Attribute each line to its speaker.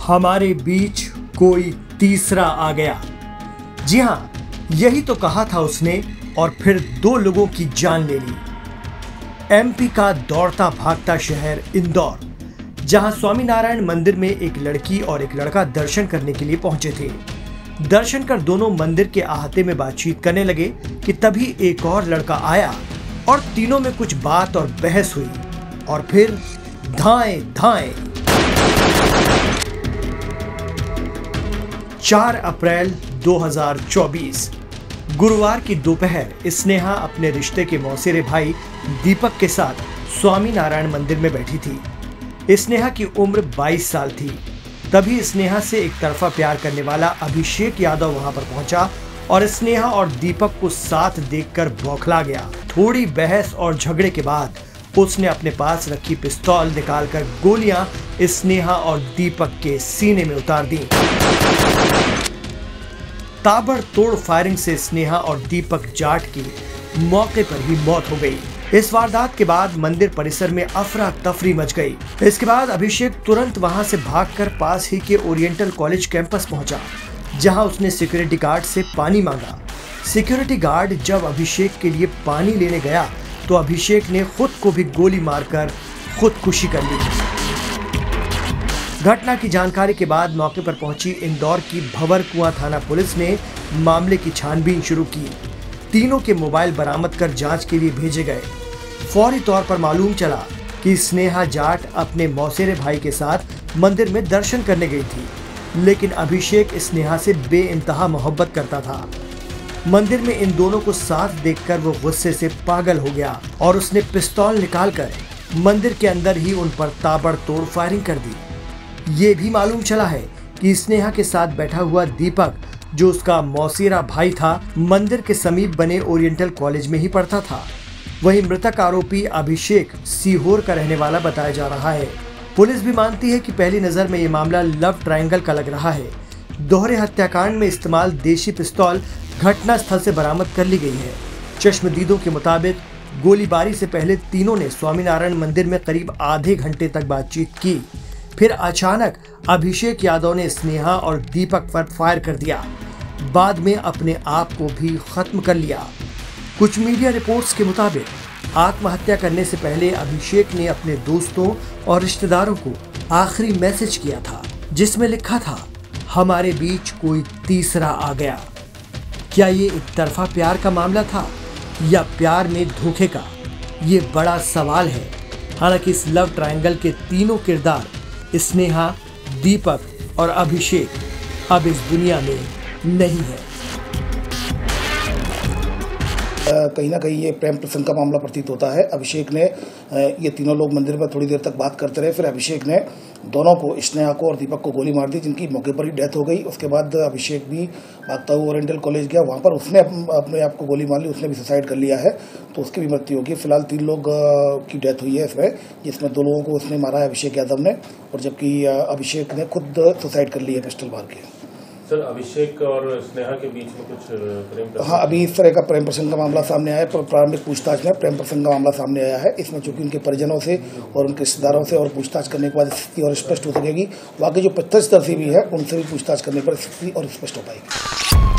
Speaker 1: हमारे बीच कोई तीसरा आ गया। जी हाँ, यही तो कहा था उसने और फिर 2 लोगों की जान ले ली। एमपी का दौड़ता भागता शहर इंदौर, जहां स्वामीनारायण मंदिर में एक लड़की और एक लड़का दर्शन करने के लिए पहुंचे थे। दर्शन कर दोनों मंदिर के अहाते में बातचीत करने लगे कि तभी एक और लड़का आया और तीनों में कुछ बात और बहस हुई और फिर धाएं धाएं। 4 अप्रैल 2024 गुरुवार की दोपहर स्नेहा अपने रिश्ते के मौसेरे भाई दीपक के साथ स्वामीनारायण मंदिर में बैठी थी। स्नेहा की उम्र 22 साल थी। तभी स्नेहा से एक तरफा प्यार करने वाला अभिषेक यादव वहां पर पहुंचा और स्नेहा और दीपक को साथ देखकर बौखला गया। थोड़ी बहस और झगड़े के बाद उसने अपने पास रखी पिस्तौल निकालकर गोलियां स्नेहा और दीपक के सीने में उतार दी। ताबड़तोड़ फायरिंग से स्नेहा और दीपक जाट की मौके पर ही मौत हो गई। इस वारदात के बाद मंदिर परिसर में अफरा तफरी मच गई। इसके बाद अभिषेक तुरंत वहां से भागकर पास ही के ओरिएंटल कॉलेज कैंपस पहुंचा, जहां उसने सिक्योरिटी गार्ड से पानी मांगा। सिक्योरिटी गार्ड जब अभिषेक के लिए पानी लेने गया तो अभिषेक ने खुद को भी गोली मारकर खुदकुशी कर ली। घटना की जानकारी के बाद मौके पर पहुंची इंदौर की भंवरकुआं थाना पुलिस ने मामले की छानबीन शुरू की। तीनों के मोबाइल बरामद कर जांच के लिए भेजे गए। फौरी तौर पर मालूम चला कि स्नेहा जाट अपने मौसेरे भाई के साथ मंदिर में दर्शन करने गई थी, लेकिन अभिषेक स्नेहा से बेइंतहा मोहब्बत करता था। मंदिर में इन दोनों को साथ देखकर वो गुस्से से पागल हो गया और उसने पिस्तौल निकालकर मंदिर के अंदर ही उन पर ताबड़तोड़ फायरिंग कर दी। ये भी मालूम चला है कि स्नेहा के साथ बैठा हुआ दीपक, जो उसका मौसेरा भाई था, मंदिर के समीप बने ओरिएंटल कॉलेज में ही पढ़ता था। वहीं मृतक आरोपी अभिषेक सीहोर का रहने वाला बताया जा रहा है। पुलिस भी मानती है कि पहली नजर में ये मामला लव ट्रायंगल का लग रहा है। दोहरे हत्याकांड में इस्तेमाल देशी पिस्तौल घटना स्थल से बरामद कर ली गई है। चश्मदीदों के मुताबिक गोलीबारी से पहले तीनों ने स्वामीनारायण मंदिर में करीब आधे घंटे तक बातचीत की। फिर अचानक अभिषेक यादव ने स्नेहा और दीपक पर फायर कर दिया। बाद में अपने आप को भी खत्म कर लिया। कुछ मीडिया रिपोर्ट्स के मुताबिक आत्महत्या करने से पहले अभिषेक ने अपने दोस्तों और रिश्तेदारों को आखिरी मैसेज किया था, जिसमें लिखा था, हमारे बीच कोई तीसरा आ गया। क्या ये एक तरफा प्यार का मामला था या प्यार में धोखे का? ये बड़ा सवाल है। हालांकि इस लव ट्रायंगल के तीनों किरदार स्नेहा, दीपक और अभिषेक अब इस दुनिया में नहीं है।
Speaker 2: कहीं ना कहीं ये प्रेम प्रसंग का मामला प्रतीत होता है। अभिषेक ने ये तीनों लोग मंदिर में थोड़ी देर तक बात करते रहे। फिर अभिषेक ने दोनों को, स्नेहा को और दीपक को गोली मार दी, जिनकी मौके पर ही डेथ हो गई। उसके बाद अभिषेक भी भागता हुआ ओरिएंटल कॉलेज गया, वहाँ पर उसने अपने आप को गोली मार ली। उसने भी सुसाइड कर लिया है, तो उसकी भी मृत्यु होगी। फिलहाल 3 लोग की डेथ हुई है इसमें, जिसमें 2 लोगों को उसने मारा है, अभिषेक यादव ने, और जबकि अभिषेक ने खुद सुसाइड कर ली है पिस्टल मार के।
Speaker 3: सर, अभिषेक और स्नेहा के बीच में कुछ प्रेम प्रसंग?
Speaker 2: हाँ, अभी इस तरह का प्रेम प्रसंग का मामला सामने आया है। प्रारंभिक पूछताछ में प्रेम प्रसंग का मामला सामने आया है। इसमें चूंकि उनके परिजनों से और उनके रिश्तेदारों से और पूछताछ करने के बाद स्थिति और स्पष्ट हो सकेगी। बाकी जो प्रत्यक्षदर्शी भी है, उनसे भी पूछताछ करने पर स्थिति और स्पष्ट हो पाएगी।